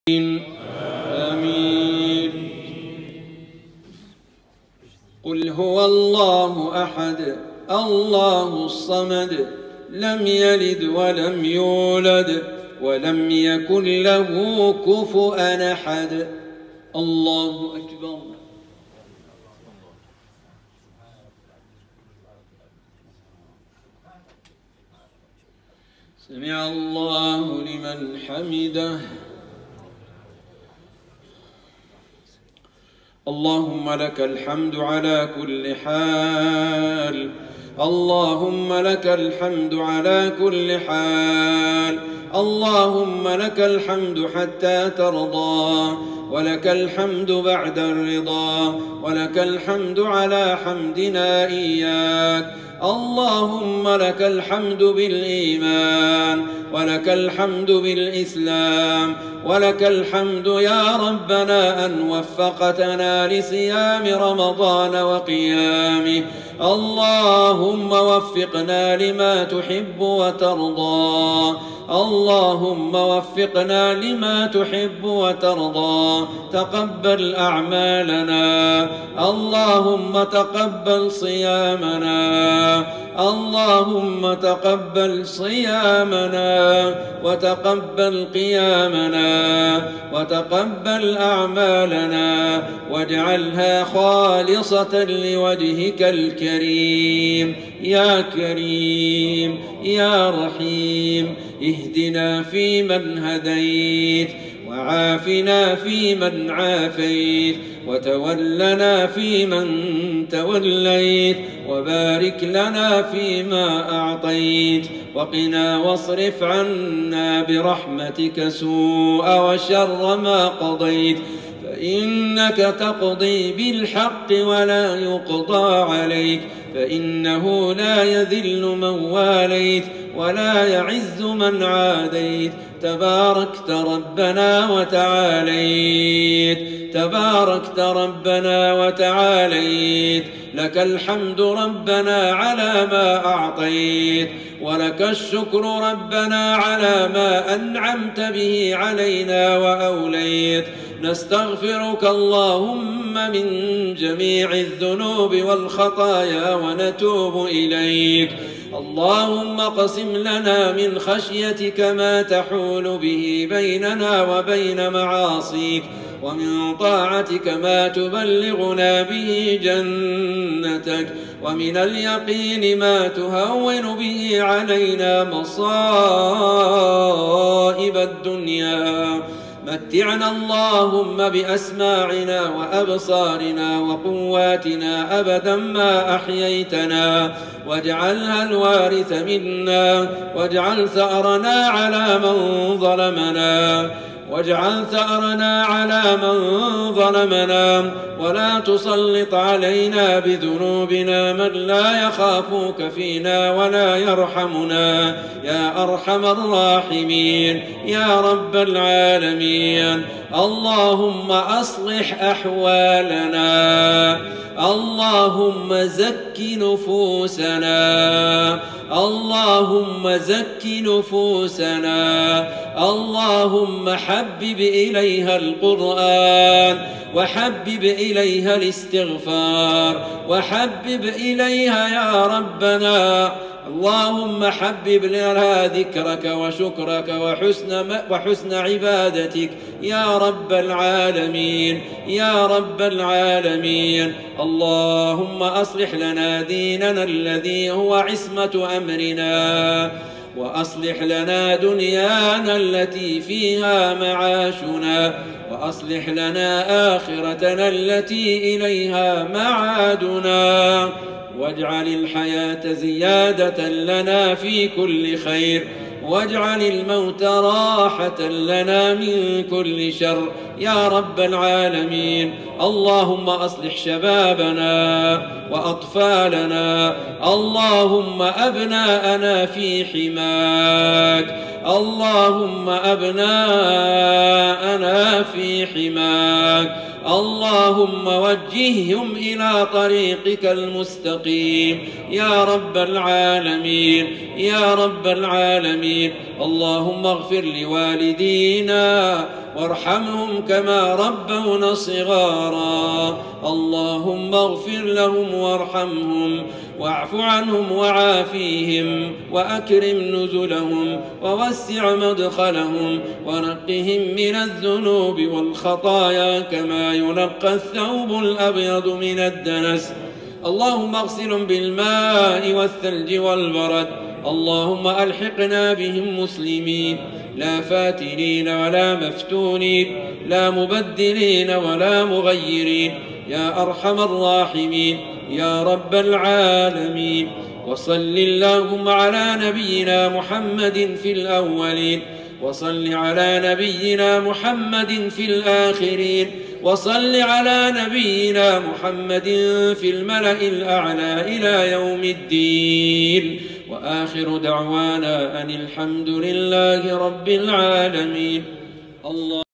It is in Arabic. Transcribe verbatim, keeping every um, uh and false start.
آمين. قل هو الله أحد الله الصمد لم يلد ولم يولد ولم يكن له كفؤا أحد. الله أكبر. سمع الله لمن حمده. اللهم لك الحمد على كل حال، اللهم لك الحمد على كل حال، اللهم لك الحمد حتى ترضى، ولك الحمد بعد الرضا، ولك الحمد على حمدنا إياك. اللهم لك الحمد بالإيمان، ولك الحمد بالإسلام، ولك الحمد يا ربنا أن وفقتنا لصيام رمضان وقيامه. اللهم وفقنا لما تحب وترضى، اللهم وفقنا لما تحب وترضى. تقبل أعمالنا، اللهم تقبل صيامنا، اللهم تقبل صيامنا، وتقبل قيامنا، وتقبل أعمالنا، واجعلها خالصة لوجهك الكريم. يا كريم يا رحيم، اهدنا فيمن هديت، وعافنا فيمن عافيت، وتولنا فيمن توليت، وبارك لنا فيما أعطيت، وقنا واصرف عنا برحمتك سوء وشر ما قضيت، فإنك تقضي بالحق ولا يقضى عليك، فإنه لا يذل من واليت ولا يعز من عاديت. تباركت ربنا وتعاليت، تباركت ربنا وتعاليت. لك الحمد ربنا على ما أعطيت، ولك الشكر ربنا على ما أنعمت به علينا وأوليت. نستغفرك اللهم من جميع الذنوب والخطايا ونتوب إليك. اللهم اقسم لنا من خشيتك ما تحول به بيننا وبين معاصيك، ومن طاعتك ما تبلغنا به جنتك، ومن اليقين ما تهون به علينا مصائب الدنيا. متعنا اللهم بأسماعنا وأبصارنا وقواتنا أبدا ما أحييتنا، واجعلها الوارث منا، واجعل ثأرنا على من ظلمنا، واجعل ثأرنا على من ظلمنا، ولا تسلط علينا بذنوبنا من لا يخافك فينا ولا يرحمنا يا أرحم الراحمين يا رب العالمين. اللهم أصلح أحوالنا، اللهم زك نفوسنا، اللهم زك نفوسنا، اللهم حبب إليها القرآن، وحبب إليها الاستغفار، وحبب إليها يا ربنا. اللهم حبب لنا ذكرك وشكرك وحسن, وحسن عبادتك يا رب العالمين يا رب العالمين. اللهم أصلح لنا ديننا الذي هو عصمة أمرنا، وأصلح لنا دنيانا التي فيها معاشنا، وأصلح لنا آخرتنا التي إليها معادنا، واجعل الحياة زيادة لنا في كل خير، واجعل الموت راحة لنا من كل شر يا رب العالمين. اللهم أصلح شبابنا وأطفالنا، اللهم أبناءنا في حماك، اللهم أبناءنا في حماك، اللهم وجههم إلى طريقك المستقيم يا رب العالمين يا رب العالمين. اللهم اغفر لوالدينا وارحمهم كما ربونا صغارا. اللهم اغفر لهم وارحمهم واعف عنهم وعافيهم وأكرم نزلهم ووسع مدخلهم ونقهم من الذنوب والخطايا كما ينقى الثوب الأبيض من الدنس. اللهم اغسلهم بالماء والثلج والبرد. اللهم ألحقنا بهم مسلمين لا فاتنين ولا مفتونين لا مبدلين ولا مغيرين يا أرحم الراحمين يا رب العالمين. وصل اللهم على نبينا محمد في الأولين وصل على نبينا محمد في الآخرين وصل على نبينا محمد في الملأ الأعلى إلى يوم الدين. وآخر دعوانا أن الحمد لله رب العالمين. الله